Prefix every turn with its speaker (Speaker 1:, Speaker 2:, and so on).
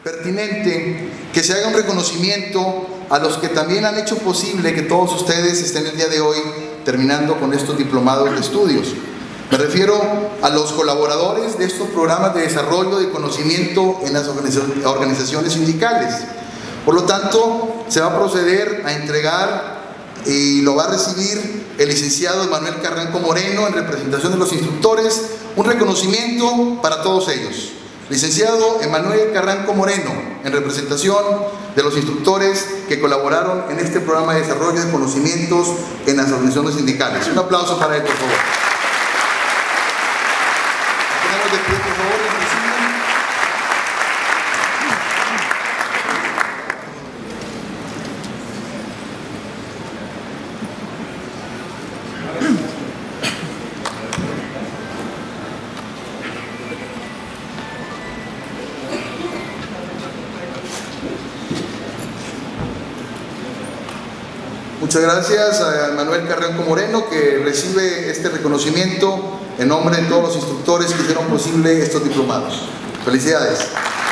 Speaker 1: pertinente que se haga un reconocimiento a los que también han hecho posible que todos ustedes estén el día de hoy terminando con estos diplomados de estudios. Me refiero a los colaboradores de estos programas de desarrollo de conocimiento en las organizaciones sindicales. Por lo tanto, se va a proceder a entregar y lo va a recibir el licenciado Emanuel Carranco Moreno en representación de los instructores, un reconocimiento para todos ellos. Licenciado Emanuel Carranco Moreno, en representación de los instructores que colaboraron en este programa de desarrollo de conocimientos en las organizaciones sindicales. Un aplauso para él, por favor. Tenemos de pie, por favor, la oficina. Muchas gracias a Emanuel Carranco Moreno, que recibe este reconocimiento en nombre de todos los instructores que hicieron posible estos diplomados. Felicidades.